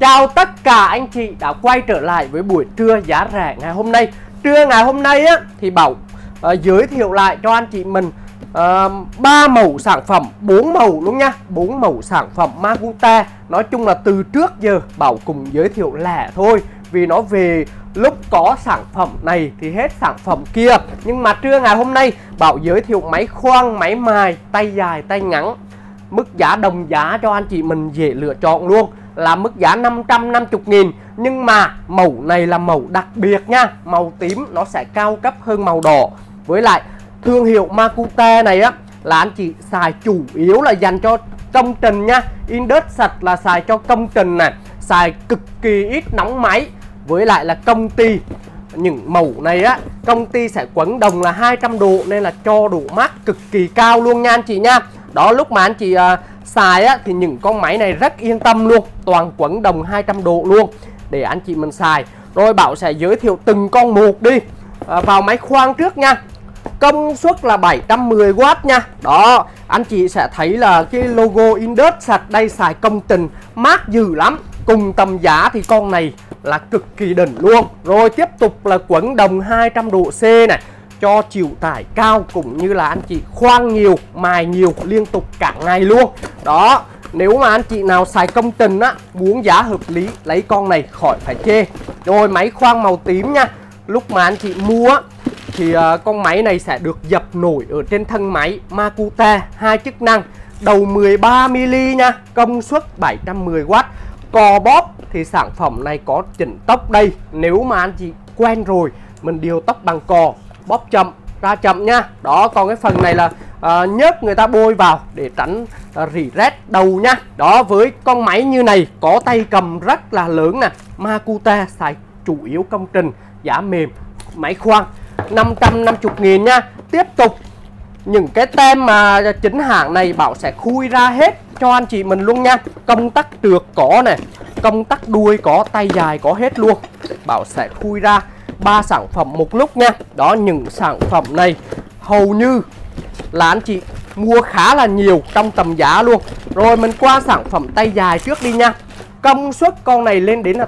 Chào tất cả anh chị đã quay trở lại với buổi trưa giá rẻ ngày hôm nay. Trưa ngày hôm nay á, thì Bảo giới thiệu lại cho anh chị mình 3 mẫu sản phẩm, 4 mẫu luôn nha, 4 mẫu sản phẩm Makute. Nói chung là từ trước giờ Bảo cùng giới thiệu lẻ thôi, vì nó về lúc có sản phẩm này thì hết sản phẩm kia. Nhưng mà trưa ngày hôm nay Bảo giới thiệu máy khoan, máy mài, tay dài, tay ngắn, mức giá đồng giá cho anh chị mình dễ lựa chọn luôn, là mức giá 550.000. Nhưng mà mẫu này là mẫu đặc biệt nha, màu tím nó sẽ cao cấp hơn màu đỏ. Với lại thương hiệu Makute này á là anh chị xài chủ yếu là dành cho công trình nha. Indus sạch là xài cho công trình này, xài cực kỳ ít nóng máy. Với lại là công ty, những mẫu này á, công ty sẽ quấn đồng là 200 độ nên là cho độ mát cực kỳ cao luôn nha anh chị nha. Đó, lúc mà anh chị xài á, thì những con máy này rất yên tâm luôn, toàn quấn đồng 200 độ luôn để anh chị mình xài. Rồi Bảo sẽ giới thiệu từng con một đi. Vào máy khoan trước nha. Công suất là 710W nha. Đó, anh chị sẽ thấy là cái logo Indus sạch đây, xài công trình mát dữ lắm. Cùng tầm giá thì con này là cực kỳ đỉnh luôn. Rồi tiếp tục là quấn đồng 200 độ C này, cho chịu tải cao, cũng như là anh chị khoan nhiều, mài nhiều liên tục cả ngày luôn. Đó, nếu mà anh chị nào xài công trình á, muốn giá hợp lý lấy con này khỏi phải chê. Rồi máy khoan màu tím nha. Lúc mà anh chị mua thì con máy này sẽ được dập nổi ở trên thân máy Makute, 2 chức năng, đầu 13mm nha, công suất 710W. Cò bóp thì sản phẩm này có chỉnh tốc đây. Nếu mà anh chị quen rồi, mình điều tốc bằng cò, bóp chậm ra chậm nha. Đó, còn cái phần này là nhớt người ta bôi vào để tránh rỉ rét đầu nha. Đó, với con máy như này có tay cầm rất là lớn nè, Makute xài chủ yếu công trình, giá mềm, máy khoan 550.000 nha. Tiếp tục những cái tem mà chính hãng này Bảo sẽ khui ra hết cho anh chị mình luôn nha. Công tắc trượt có này, công tắc đuôi có, tay dài có hết luôn. Bảo sẽ khui ra 3 sản phẩm một lúc nha. Đó, những sản phẩm này hầu như là anh chị mua khá là nhiều trong tầm giá luôn. Rồi mình qua sản phẩm tay dài trước đi nha. Công suất con này lên đến là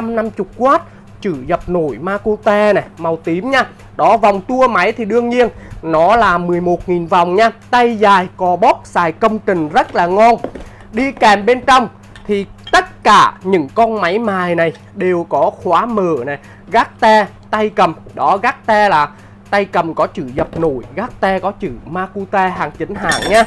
850W, chữ dập nổi Makute này, màu tím nha. Đó, vòng tua máy thì đương nhiên nó là 11.000 vòng nha. Tay dài, cò bóp, xài công trình rất là ngon. Đi kèm bên trong thì tất cả những con máy mài này đều có khóa mở này, gác te, tay cầm. Đó, gác te là tay cầm có chữ dập nổi, gác te có chữ Makute hàng chính hãng nha.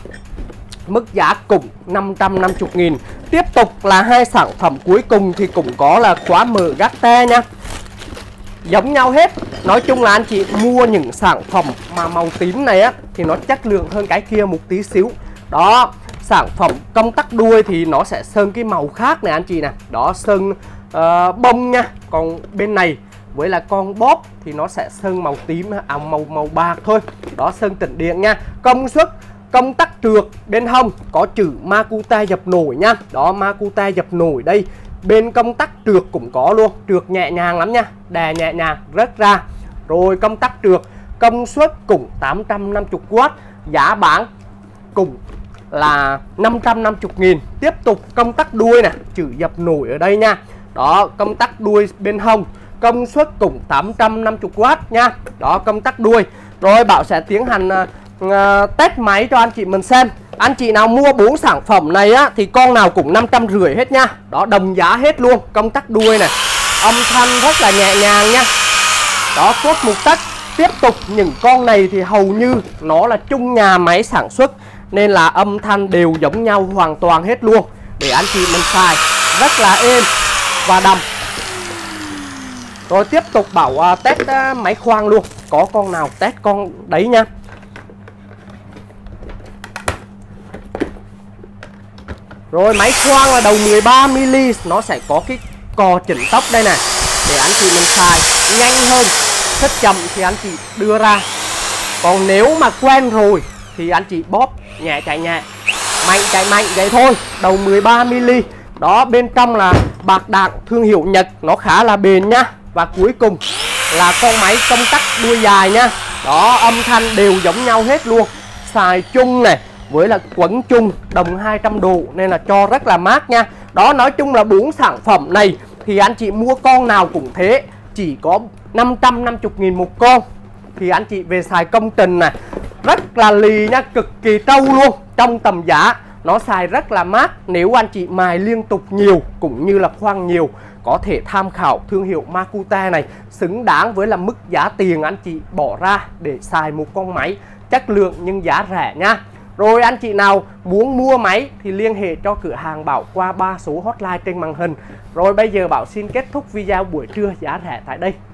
Mức giá cũng 550.000. Tiếp tục là 2 sản phẩm cuối cùng thì cũng có là khóa mở, gác te nha. Giống nhau hết. Nói chung là anh chị mua những sản phẩm mà màu tím này á thì nó chất lượng hơn cái kia một tí xíu. Đó, sản phẩm công tắc đuôi thì nó sẽ sơn cái màu khác này anh chị nè. Đó, sơn bông nha. Còn bên này với là con bóp thì nó sẽ sơn màu tím, màu bạc thôi. Đó, sơn tĩnh điện nha. Công suất, công tắc trượt bên hông có chữ Makute dập nổi nha. Đó, Makute dập nổi đây. Bên công tắc trượt cũng có luôn, trượt nhẹ nhàng lắm nha, đè nhẹ nhàng rớt ra. Rồi công tắc trượt, công suất cũng 850W, giá bán cũng là 550.000. Tiếp tục công tắc đuôi nè, chữ dập nổi ở đây nha. Đó, công tắc đuôi bên hông, công suất cũng 850W nha. Đó, công tắc đuôi. Rồi Bảo sẽ tiến hành test máy cho anh chị mình xem. Anh chị nào mua 4 sản phẩm này á thì con nào cũng 550 hết nha. Đó, đồng giá hết luôn. Công tắc đuôi này, âm thanh rất là nhẹ nhàng nha. Đó, cốt một tắc. Tiếp tục những con này thì hầu như nó là chung nhà máy sản xuất nên là âm thanh đều giống nhau hoàn toàn hết luôn, để anh chị mình xài rất là êm và đầm. Rồi tiếp tục Bảo test máy khoan luôn. Có con nào test con đấy nha. Rồi máy khoan là đầu 13mm, nó sẽ có cái cò chỉnh tốc đây này, để anh chị mình xài nhanh hơn. Thích chậm thì anh chị đưa ra. Còn nếu mà quen rồi thì anh chị bóp nhẹ chạy nhẹ, mạnh chạy mạnh vậy thôi. Đầu 13mm. Đó, bên trong là bạc đạn thương hiệu Nhật, nó khá là bền nha. Và cuối cùng là con máy công tắc đuôi dài nha. Đó, âm thanh đều giống nhau hết luôn. Xài chung này với là quấn chung đồng 200 độ nên là cho rất là mát nha. Đó, nói chung là 4 sản phẩm này thì anh chị mua con nào cũng thế, chỉ có 550.000 một con. Thì anh chị về xài công trình này, rất là lì nha, cực kỳ trâu luôn. Trong tầm giá nó xài rất là mát. Nếu anh chị mài liên tục nhiều cũng như là khoan nhiều, có thể tham khảo thương hiệu Makute này, xứng đáng với là mức giá tiền anh chị bỏ ra để xài một con máy chất lượng nhưng giá rẻ nha. Rồi anh chị nào muốn mua máy thì liên hệ cho cửa hàng Bảo qua 3 số hotline trên màn hình. Rồi bây giờ Bảo xin kết thúc video buổi trưa giá rẻ tại đây.